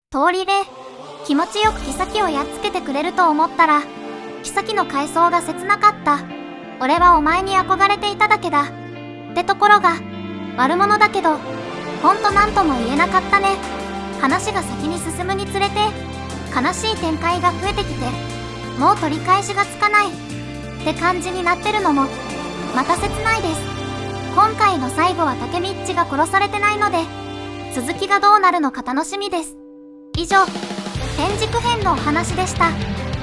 通りで気持ちよく妃をやっつけてくれると思ったら、妃の回想が切なかった。俺はお前に憧れていただけだ。ってところが悪者だけど、ほんとなんとも言えなかったね。話が先に進むにつれて悲しい展開が増えてきて、もう取り返しがつかないって感じになってるのもまた切ないです。今回の最後はタケミッチが殺されてないので、続きがどうなるのか楽しみです。以上、天竺編のお話でした。